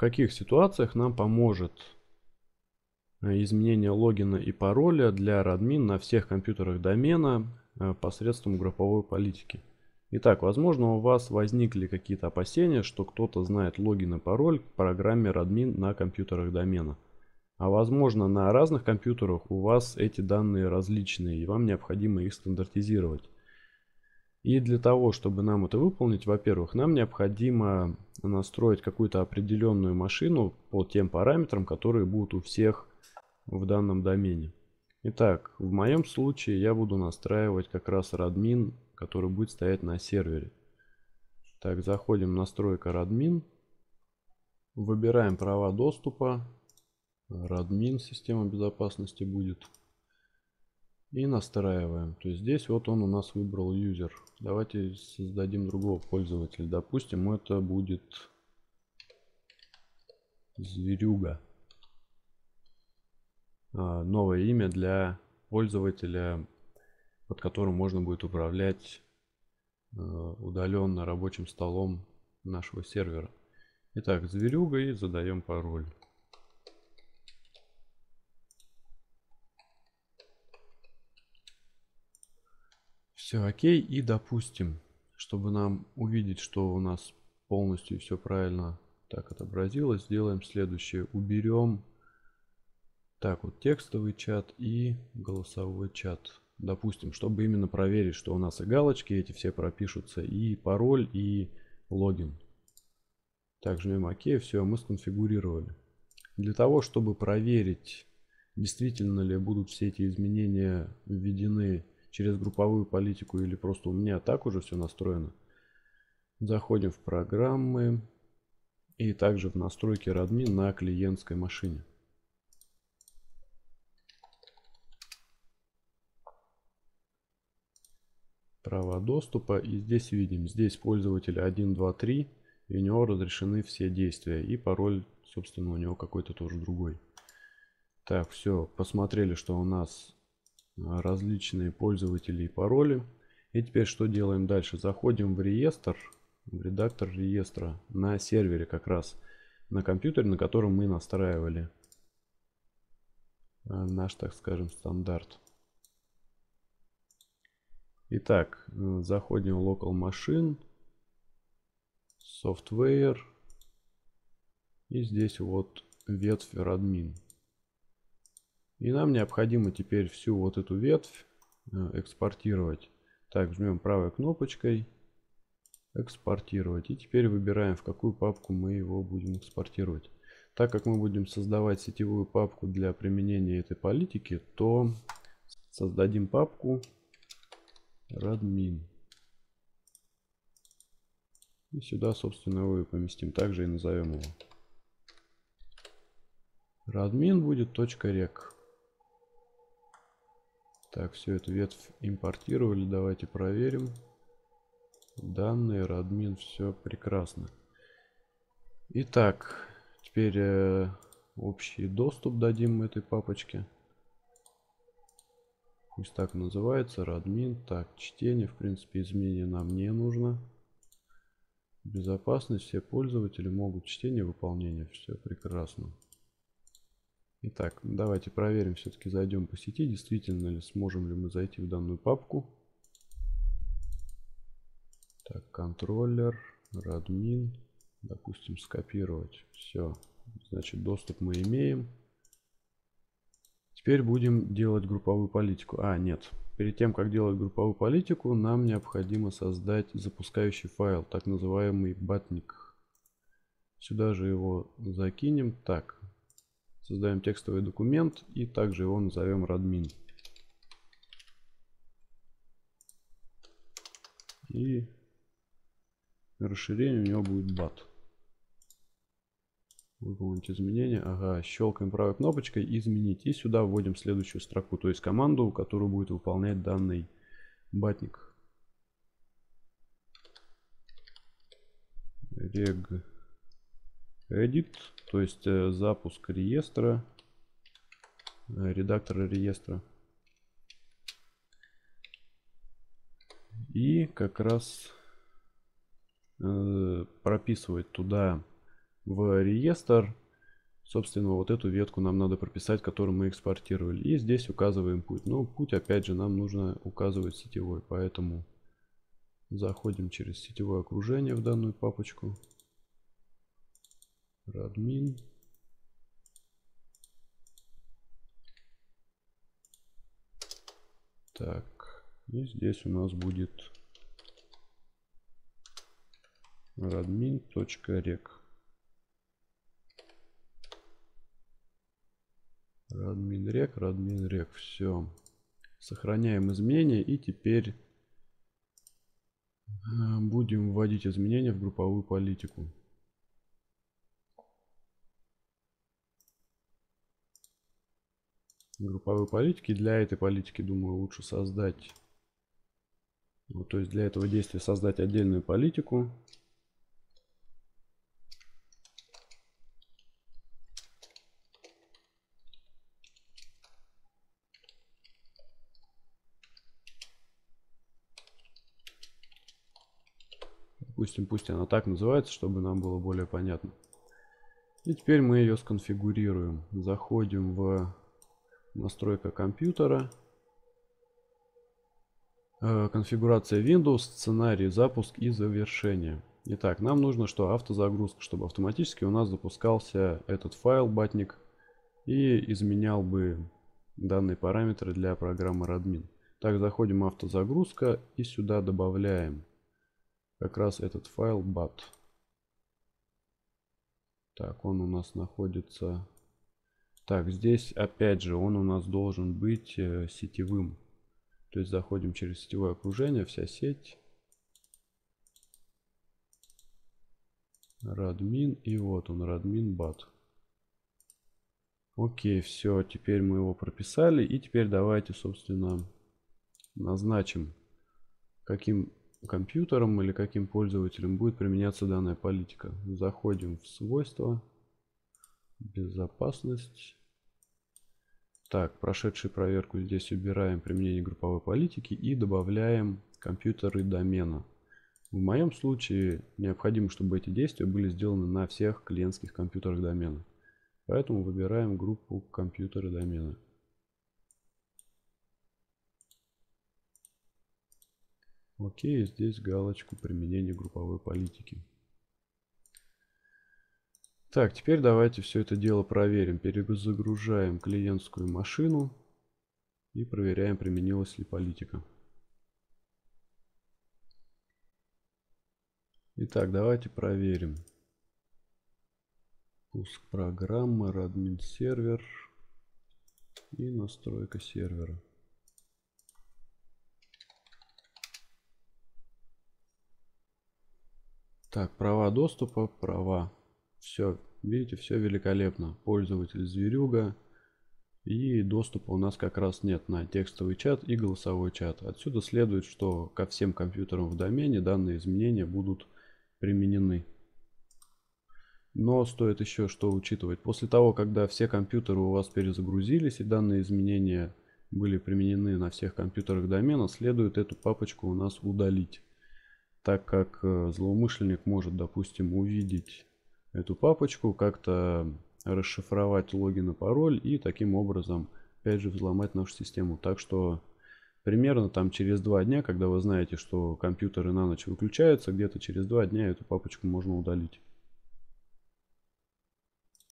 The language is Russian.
каких ситуациях нам поможет изменение логина и пароля для Radmin на всех компьютерах домена посредством групповой политики. Итак, возможно, у вас возникли какие-то опасения, что кто-то знает логин и пароль к программе Radmin на компьютерах домена. А возможно, на разных компьютерах у вас эти данные различные, и вам необходимо их стандартизировать. И для того, чтобы нам это выполнить, во-первых, нам необходимо настроить какую-то определенную машину по тем параметрам, которые будут у всех в данном домене. Итак, в моем случае я буду настраивать как раз Radmin, который будет стоять на сервере. Так, заходим в настройка Radmin, выбираем права доступа, Radmin система безопасности будет. И настраиваем. То есть здесь вот он у нас выбрал user. Давайте создадим другого пользователя. Допустим, это будет Зверюга. Новое имя для пользователя, под которым можно будет управлять удаленно рабочим столом нашего сервера. Итак, Зверюга, и задаем пароль. Все окей, и допустим, чтобы нам увидеть, что у нас полностью все правильно так отобразилось, сделаем следующее. Уберем так вот текстовый чат и голосовой чат. Допустим, чтобы именно проверить, что у нас и галочки эти все пропишутся, и пароль, и логин. Так, жмем ОК, все, мы сконфигурировали. Для того, чтобы проверить, действительно ли будут все эти изменения введены через групповую политику или просто у меня так уже все настроено, заходим в программы и также в настройки Radmin на клиентской машине. Права доступа, и здесь видим, здесь пользователь 1, 2, 3, и у него разрешены все действия, и пароль, собственно, у него какой-то тоже другой. Так, все, посмотрели, что у нас различные пользователи и пароли. И теперь что делаем дальше? Заходим в реестр, в редактор реестра на сервере как раз, на компьютере, на котором мы настраивали наш, так скажем, стандарт. Итак, заходим в Local Machine, Software, и здесь вот ветвь Radmin. И нам необходимо теперь всю вот эту ветвь экспортировать. Так, жмем правой кнопочкой экспортировать. И теперь выбираем, в какую папку мы его будем экспортировать. Так как мы будем создавать сетевую папку для применения этой политики, то создадим папку Radmin. И сюда, собственно, его и поместим. Также и назовем его. Radmin будет .rec. Так, все, эту ветвь импортировали. Давайте проверим. Данные, Radmin, все прекрасно. Итак, теперь общий доступ дадим этой папочке. Пусть так называется, Radmin. Так, чтение, в принципе, изменения нам не нужно. Безопасность, все пользователи могут чтение, выполнение, все прекрасно. Итак, давайте проверим, все-таки зайдем по сети, действительно ли сможем ли мы зайти в данную папку. Так, контроллер, Radmin, допустим, скопировать. Все, значит, доступ мы имеем. Теперь будем делать групповую политику. Нет. Перед тем, как делать групповую политику, нам необходимо создать запускающий файл, так называемый батник. Сюда же его закинем. Так, создаем текстовый документ и также его назовем Radmin. И расширение у него будет bat. Выполнить изменения. Ага, щелкаем правой кнопочкой изменить. И сюда вводим следующую строку, то есть команду, которую будет выполнять данный батник. Regedit, то есть запуск реестра, редактора реестра. И как раз прописывать туда в реестр, собственно, вот эту ветку нам надо прописать, которую мы экспортировали. И здесь указываем путь. Но путь, опять же, нам нужно указывать сетевой. Поэтому заходим через сетевое окружение в данную папочку. Radmin. Так, и здесь у нас будет radmin.rec. Radmin.rec. Все. Сохраняем изменения и теперь будем вводить изменения в групповую политику. Групповые политики. Для этой политики, думаю, лучше создать, вот, то есть для этого действия создать отдельную политику. Допустим, пусть она так называется, чтобы нам было более понятно. И теперь мы ее сконфигурируем. Заходим в настройка компьютера. Конфигурация Windows, сценарий, запуск и завершение. Итак, нам нужно что? Автозагрузка, чтобы автоматически у нас запускался этот файл, батник, и изменял бы данные параметры для программы Radmin. Так, заходим в автозагрузка и сюда добавляем как раз этот файл bat. Так, он у нас находится... Так, здесь опять же он у нас должен быть сетевым. То есть заходим через сетевое окружение, вся сеть. Radmin, и вот он, Radmin bat. Окей, все, теперь мы его прописали. И теперь давайте, собственно, назначим, каким компьютером или каким пользователем будет применяться данная политика. Заходим в свойства, безопасность. Так, прошедший проверку здесь убираем применение групповой политики и добавляем компьютеры домена. В моем случае необходимо, чтобы эти действия были сделаны на всех клиентских компьютерах домена. Поэтому выбираем группу компьютеры домена. Окей, здесь галочку применения групповой политики. Так, теперь давайте все это дело проверим. Перезагружаем клиентскую машину и проверяем, применилась ли политика. Итак, давайте проверим. Пуск программы, Radmin сервер и настройка сервера. Так, права доступа, права. Все, видите, все великолепно. Пользователь зверюга. И доступа у нас как раз нет на текстовый чат и голосовой чат. Отсюда следует, что ко всем компьютерам в домене данные изменения будут применены. Но стоит еще что учитывать. После того, когда все компьютеры у вас перезагрузились и данные изменения были применены на всех компьютерах домена, следует эту папочку у нас удалить. Так как злоумышленник может, допустим, увидеть эту папочку, как-то расшифровать логин и пароль и таким образом, опять же, взломать нашу систему. Так что примерно там через 2 дня, когда вы знаете, что компьютеры на ночь выключаются, где-то через 2 дня эту папочку можно удалить.